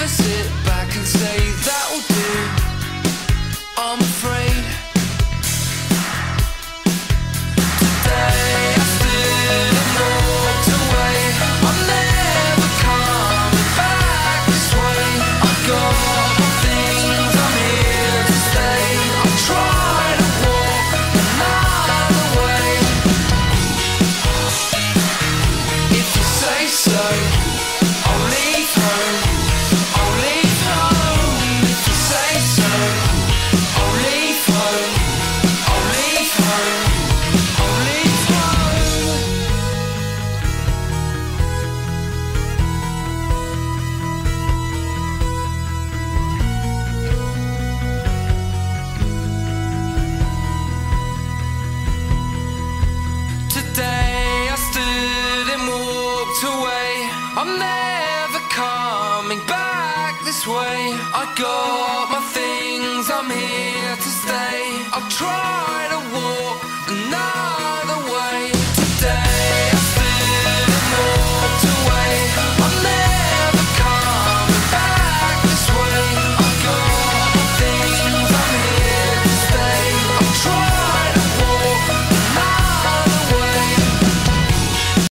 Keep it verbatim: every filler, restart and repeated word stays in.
never sit back and say that'll do. I'm afraid today I stood and walked away. I'm never coming back this way. I got my things, I'm here to stay. I try to walk another way. If you say so, I'll leave home. I'll leave home. If you say so, I'll leave home. I'll leave home. I'll leave home. Today I stood and walked away. I'm never coming back this way. I got my things, I'm here to stay. I'll try to walk another